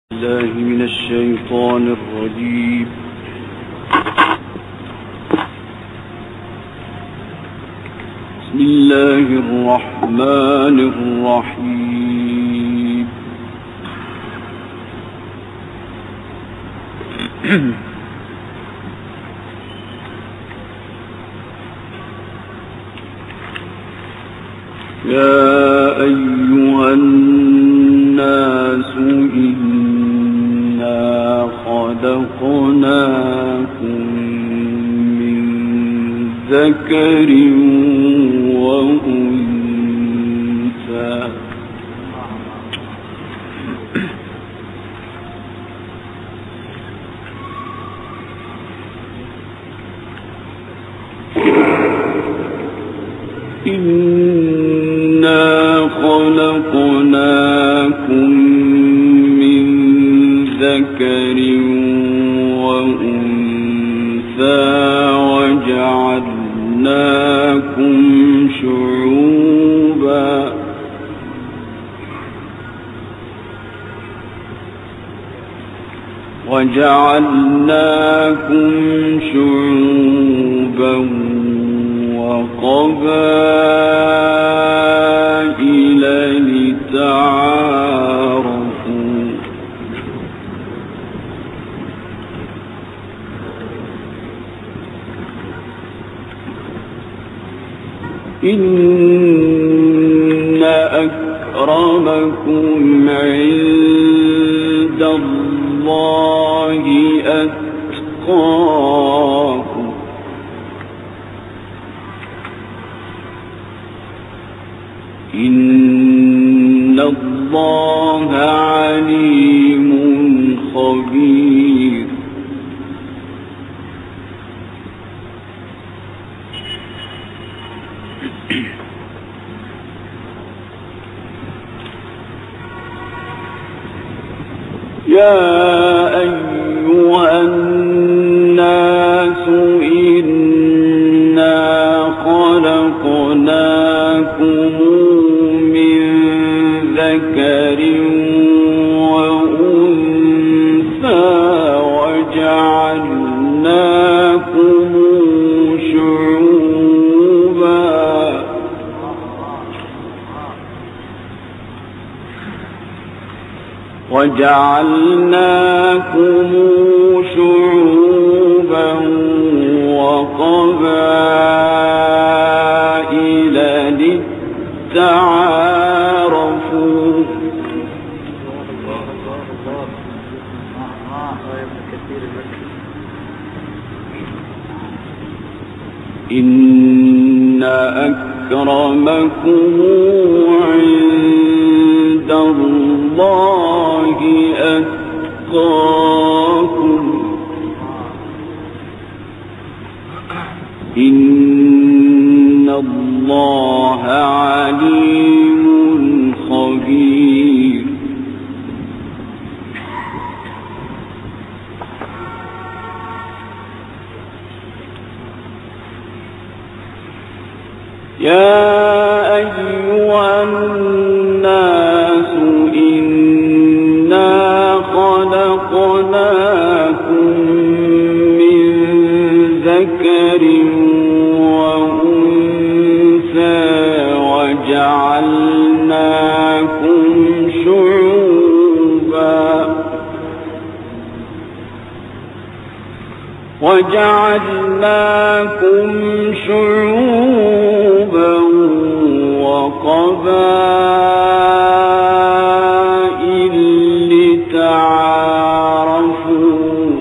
الله من الشيطان الرجيم. بسم الله الرحمن الرحيم. يا أيها الناس إنا خلقناكم من ذكر وأنثى خلقناكم من ذكر وأنثى وجعلناكم شعوبا وقبائل لتعارفوا إن أكرمكم عند الله أتقاكم إن الله عليم خبير. يا أيها الناس إنا خلقناكم من ذكر وأنثى وجعلناكم شعوبا وقبائل لتعارفوا إن أكرمكم عند الله أتقاكم إن الله عليم خبير. يا أيها الناس إنا خلقناكم من ذكر وأنثى وجعلناكم شعوبا وقبائل لتعارفوا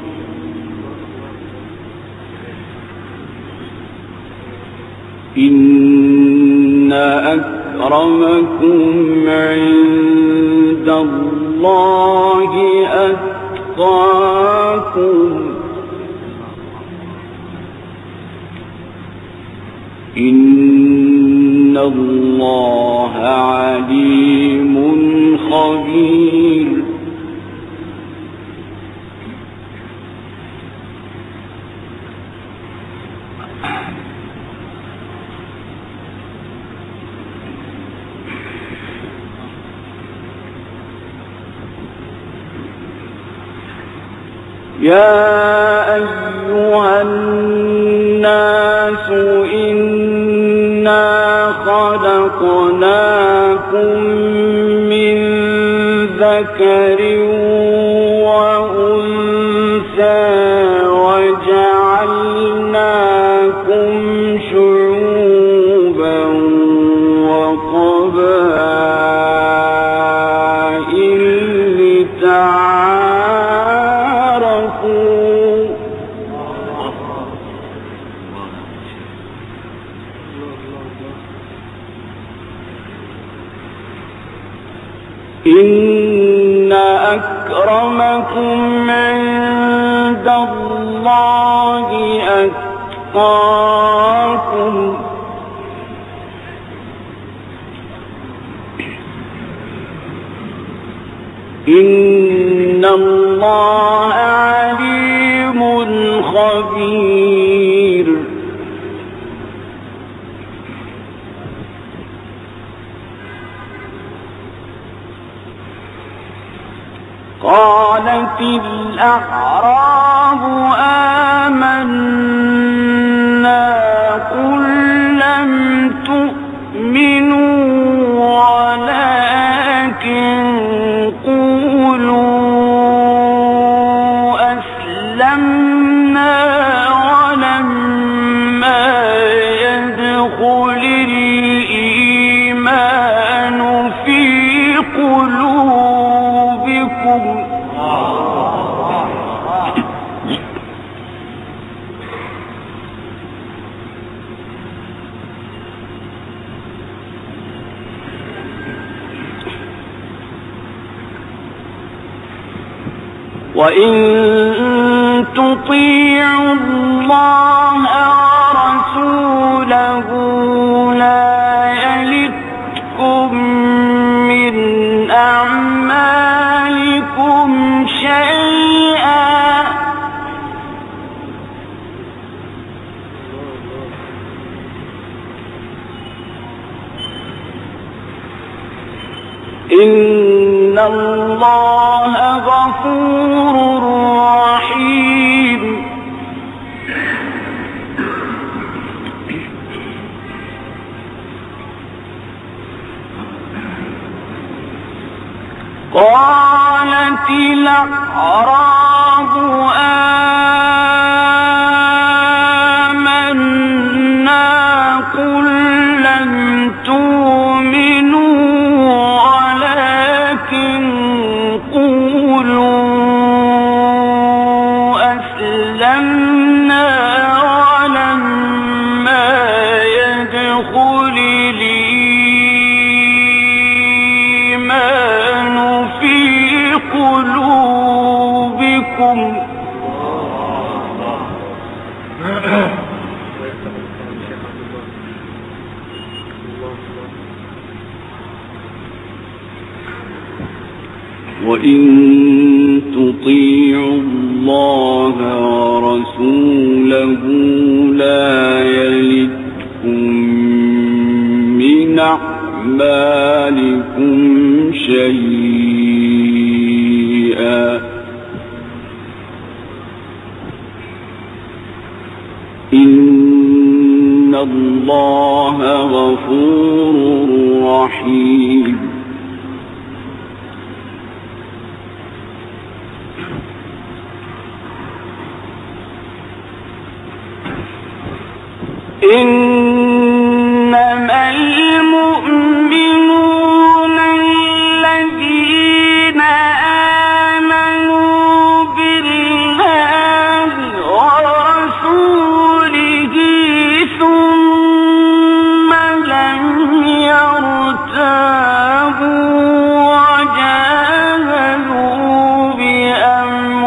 إن أكرمكم عند الله أتقاكم إن الله عليم خبير. يا أيها الناس إنا خلقناكم من ذكر وأنثى وجعلناكم شعوبا وقبائل لتعارفوا إن أكرمكم عند الله أتقاكم إن الله عليم خبير قالت الأعراب آمنا قل لم تؤمنوا ولكن قولوا أسلمنا ولما يدخل الإيمان في قلوبكم وإن تطيعوا الله ورسوله لا يلتكم من أعمالكم شيئا إن الله غفور رحيم قالت الأعراب آمنا قل لم تؤمنوا ولكن قولوا أسلمنا ولما يدخل الإيمان في قلوبكم وإن تطيعوا الله ورسوله لا يلتكم من أعمالكم شيئا إن الله غفور رحيم إنما المؤمنون الذين آمنوا بالله ورسوله ثم لم يرتابوا وجاهدوا بأموالهم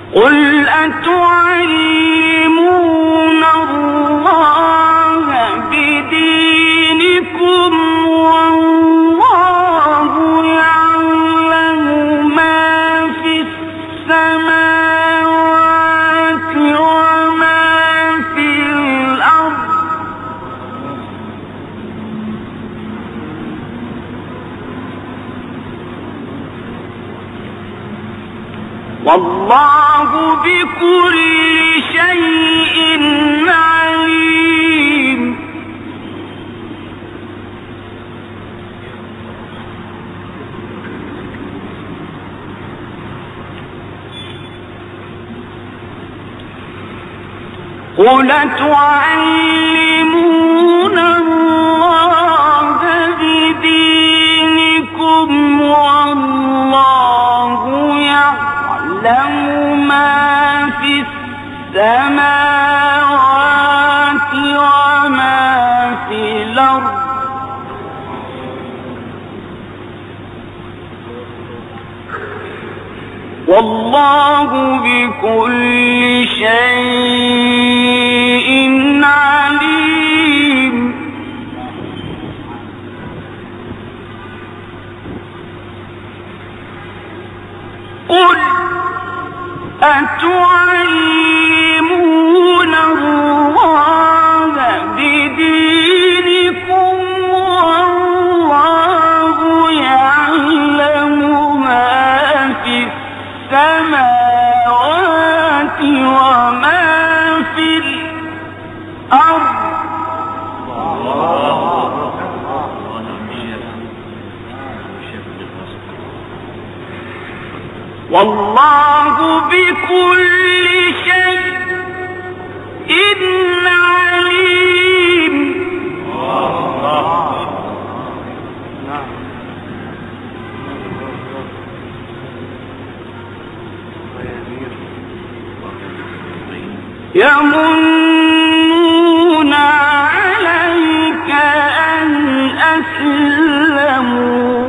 قل أتعلمون الله بدينكم والله يعلم ما في السماوات وما في الأرض والله بكل شيء عليم. قل تعلمون الله بدينكم والله يعلم ما في السماوات وما في الأرض والله بكل شيء عليم. قل أتعلمون الله بدينكم والله يعلم ما في السماوات وما في الأرض والله بكل شيء عليم. يمنون عليك أن أسلموا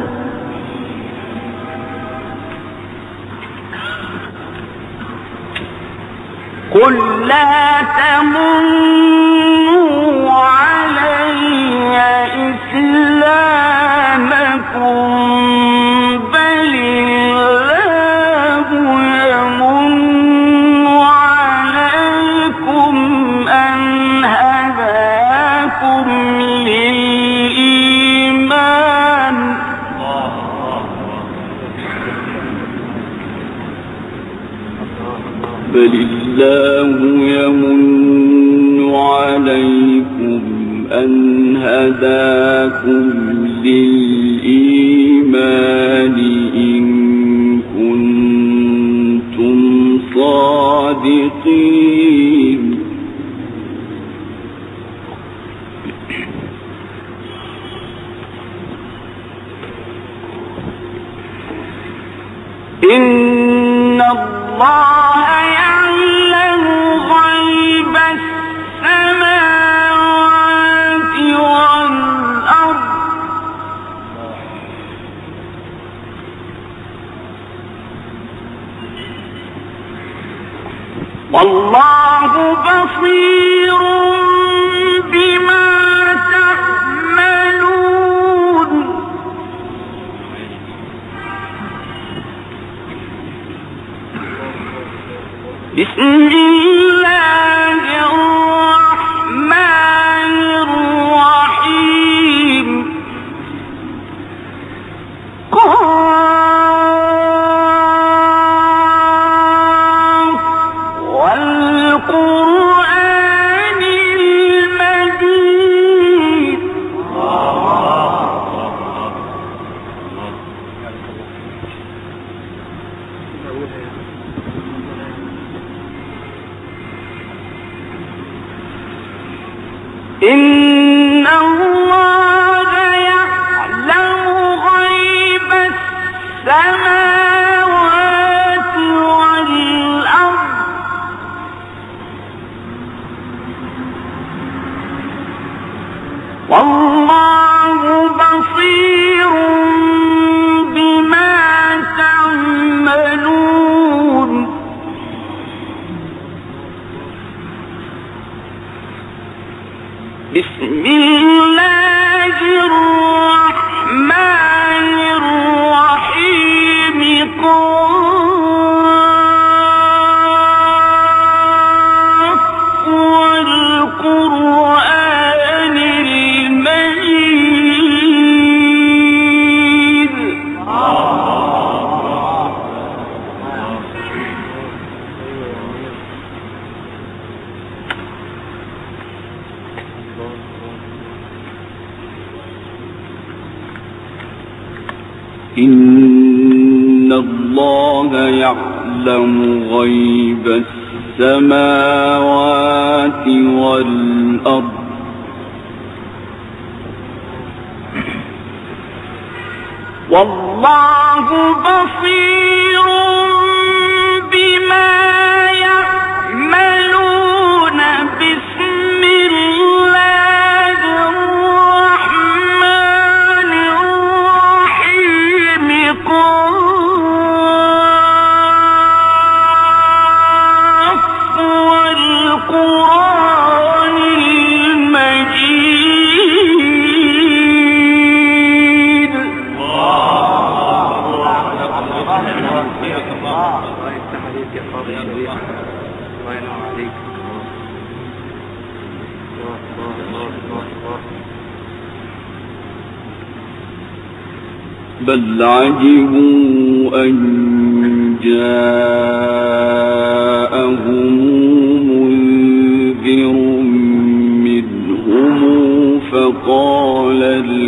قل لا تمنوا علي إسلامكم بل الله يمن عليكم أن هداكم للإيمان بل الله يمن عليكم أن هداكم للإيمان إن كنتم صادقين. إن الله يعلم غيب السماوات والأرض والله بصير بما تعملون. بسم الله الرحمن الرحيم. قاف والقرآن المجيد. بسم الله الرحمن الرحيم قاف والقرآن المجيد إن الله يعلم غيب السماوات والأرض والله بصير بما يعملون بسم الله الرحمن الرحيم قاف والقرآن المجيد بل عجبوا أن جاءهم منذر منهم فقال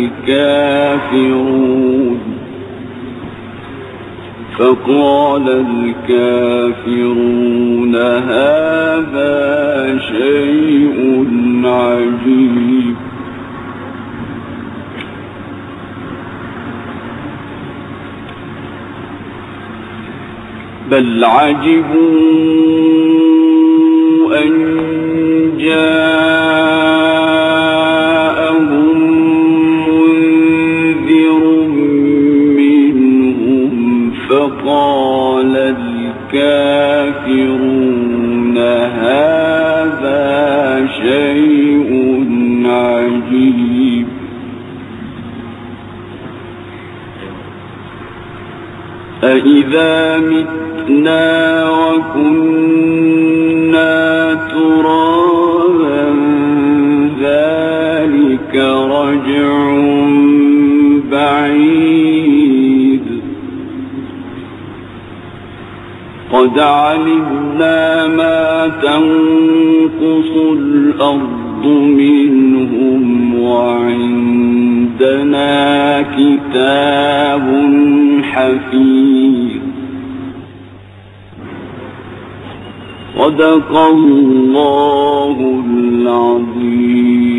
الكافرون هذا شيء عجيب بل عجبوا أن جاءهم منذر منهم فقال الكافرون هذا شيء عجيب أإذا متنا وكنا ترابا ذلك رجع بعيد قد علمنا ما تنقص الأرض منهم وعندنا كتاب حفيظ صدق الله العظيم.